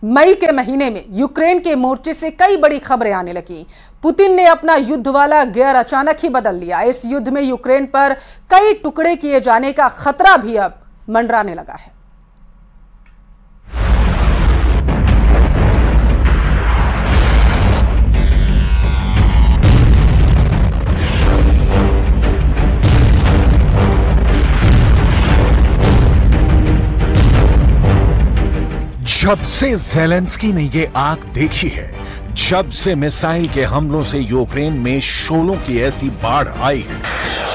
मई के महीने में यूक्रेन के मोर्चे से कई बड़ी खबरें आने लगी। पुतिन ने अपना युद्ध वाला गियर अचानक ही बदल लिया। इस युद्ध में यूक्रेन पर कई टुकड़े किए जाने का खतरा भी अब मंडराने लगा है। जब से ज़ेलेंस्की ने ये आग देखी है, जब से मिसाइल के हमलों से यूक्रेन में शोलों की ऐसी बाढ़ आई है,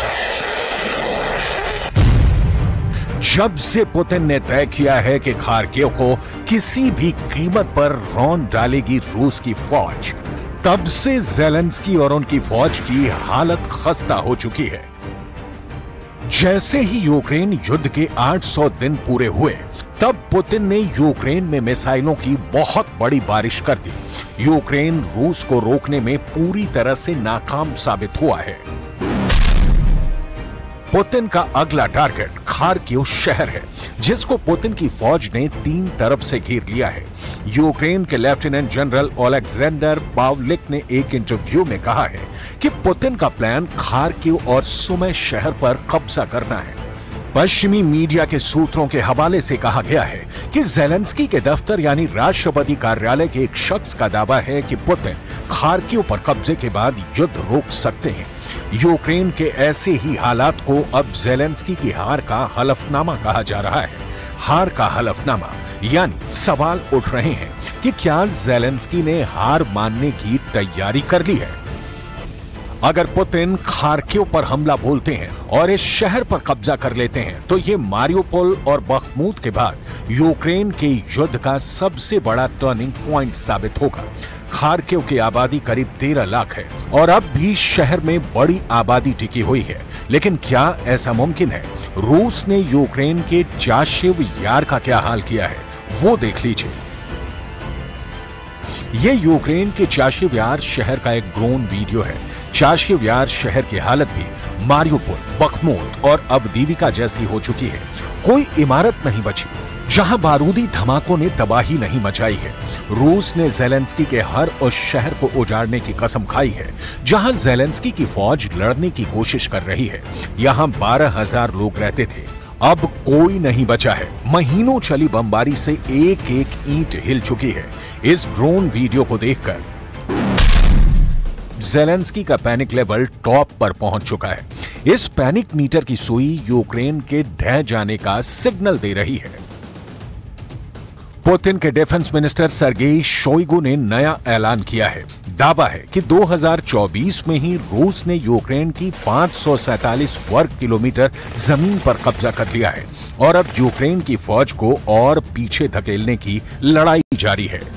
जब से पुतिन ने तय किया है कि खार्किव को किसी भी कीमत पर रौंद डालेगी रूस की फौज, तब से ज़ेलेंस्की और उनकी फौज की हालत खस्ता हो चुकी है। जैसे ही यूक्रेन युद्ध के 800 दिन पूरे हुए, तब पुतिन ने यूक्रेन में मिसाइलों की बहुत बड़ी बारिश कर दी। यूक्रेन रूस को रोकने में पूरी तरह से नाकाम साबित हुआ है। पुतिन का अगला टारगेट खार्किव शहर है, जिसको पुतिन की फौज ने 3 तरफ से घेर लिया है। यूक्रेन के लेफ्टिनेंट जनरल ओलेक्जेंडर पावलिक ने एक इंटरव्यू में कहा है कि पुतिन का प्लान खार्किव और सुमी शहर पर कब्जा करना है। पश्चिमी मीडिया के सूत्रों के हवाले से कहा गया है कि ज़ेलेंस्की के दफ्तर यानी राष्ट्रपति कार्यालय के एक शख्स का दावा है कि पुतिन खार्किव पर कब्जे के बाद युद्ध रोक सकते हैं। यूक्रेन के ऐसे ही हालात को अब ज़ेलेंस्की की हार का हलफनामा कहा जा रहा है। हार का हलफनामा यानी सवाल उठ रहे हैं कि क्या ज़ेलेंस्की ने हार मानने की तैयारी कर ली है। अगर पुतिन खार्किव पर हमला बोलते हैं और इस शहर पर कब्जा कर लेते हैं, तो ये मारियोपोल और बख्मूत के बाद यूक्रेन के युद्ध का सबसे बड़ा टर्निंग पॉइंट साबित होगा। खार्किव की आबादी करीब 13 लाख है और अब भी शहर में बड़ी आबादी टिकी हुई है। लेकिन क्या ऐसा मुमकिन है? रूस ने यूक्रेन के चाशिव यार का क्या हाल किया है, वो देख लीजिए। ये यूक्रेन के चाशिव यार शहर का एक ड्रोन वीडियो है। चाशिव यार शहर की हालत भी मारियोपोल, बख्मूत और अवदीविका जैसी हो चुकी है। कोई इमारत नहीं बची जहां बारूदी धमाकों ने तबाही नहीं मचाई है। रूस ने ज़ेलेंस्की के हर उस शहर को उजाड़ने की कसम खाई है जहां ज़ेलेंस्की की फौज लड़ने की कोशिश कर रही है। यहां 12,000 लोग रहते थे, अब कोई नहीं बचा है। महीनों चली बमबारी से एक एक ईंट हिल चुकी है। इस ड्रोन वीडियो को देखकर ज़ेलेंस्की का पैनिक लेवल टॉप पर पहुंच चुका है। इस पैनिक मीटर की सुई यूक्रेन के ढह जाने का सिग्नल दे रही है। पुतिन के डिफेंस मिनिस्टर सर्गेई शोइगु ने नया ऐलान किया है। दावा है कि 2024 में ही रूस ने यूक्रेन की 547 वर्ग किलोमीटर जमीन पर कब्जा कर लिया है और अब यूक्रेन की फौज को और पीछे धकेलने की लड़ाई जारी है।